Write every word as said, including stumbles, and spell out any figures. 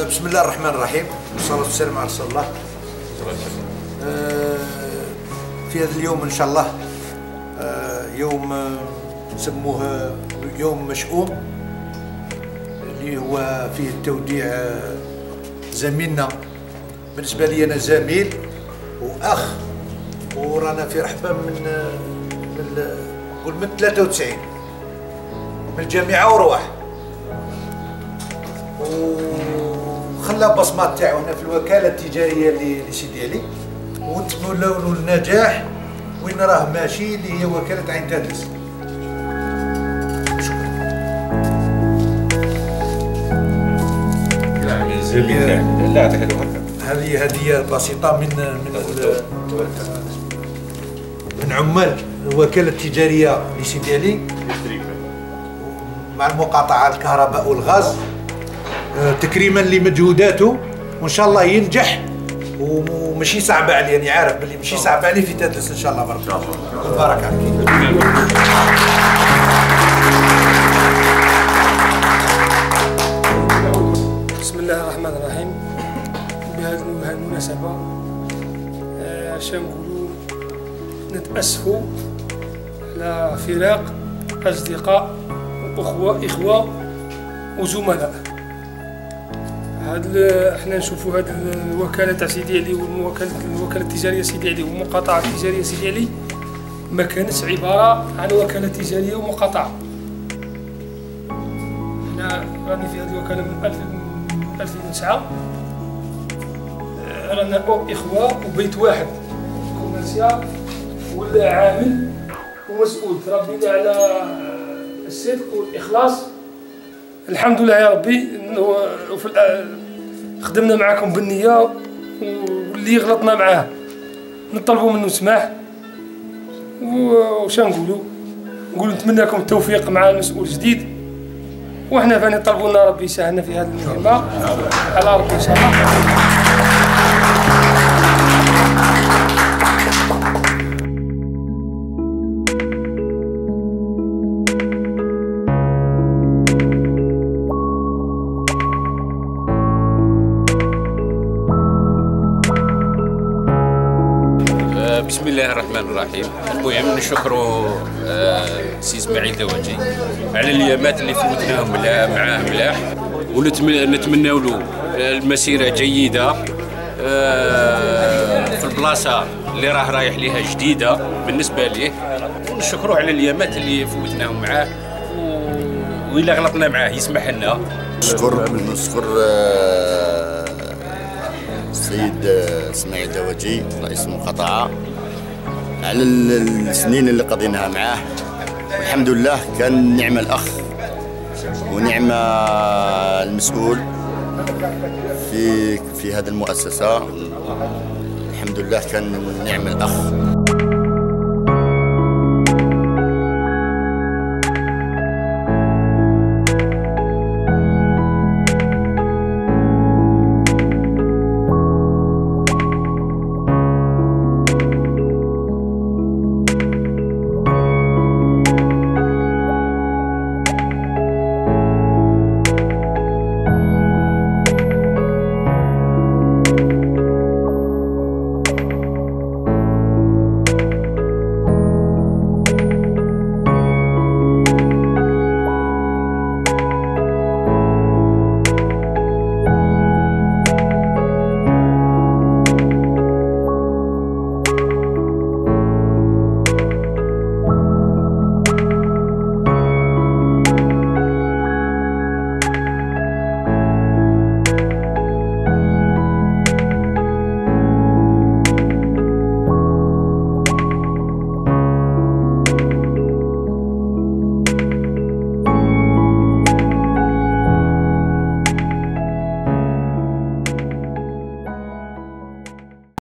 بسم الله الرحمن الرحيم والصلاة والسلام على رسول الله. في هذا اليوم إن شاء الله يوم نسموه يوم مشؤوم، اللي هو فيه توديع زميلنا، بالنسبة لي أنا زميل وأخ، ورانا في رحبة من من نقول من ثلاثة وتسعين من الجامعة ورواح، وخلى البصمات تاعو هنا في الوكالة التجارية لسيدي علي، ونتمنوا له النجاح وين راه ماشي، اللي هي وكالة عين تدلس. هذه هدية بسيطة من من من عمال الوكالة التجارية لسيدي علي مع المقاطعة الكهرباء والغاز، تكريما لمجهوداته، وان شاء الله ينجح ومشي صعب عليه، يعني عارف باللي مشي صعب عليه في تدلس ان شاء الله. بارك الله بارك عليك. بسم الله الرحمن الرحيم. بهذه المناسبة اش نقولوا، نتأسفوا على فراق أصدقاء وأخوة إخوة وزملاء. هاد احنا نشوفوا هاد الوكالة تاع سيدي علي والوكالة الوكالة التجارية سيدي علي والمقاطعة التجارية سيدي علي ما كانتش عبارة عن وكالة تجارية ومقاطعة. احنا راني في هاد الوكالة من ألفين وتسعة، رانا إخوة وبيت واحد، كوميرسيال ولا عامل ومسؤول، تربينا على الصدق والإخلاص. الحمد لله يا ربي، خدمنا معاكم بالنية، واللي غلطنا معاه نطلبوا منه السماح. وش نقولوا؟ نقولوا نتمنى لكم التوفيق مع المسؤول الجديد، وحنا فاني طلبوا لنا ربي يسهلنا في هذه المهمة على ربي ان شاء الله. بسم الله الرحمن الرحيم. المهم نشكروا سي اسماعيل دواجي على اليامات اللي فوتناهم معاه ملاح، ونتمنوا له المسيره جيده في البلاصه اللي راه رايح ليها جديده بالنسبه ليه، ونشكروه على اليامات اللي فوتناهم معاه، وإلا غلطنا معاه يسمح لنا. نشكر نشكر السيد اسماعيل دواجي رئيس المقاطعة على السنين اللي قضيناها معاه، والحمد لله كان نعم الأخ ونعم المسؤول في في هذه المؤسسة. الحمد لله كان نعم الأخ.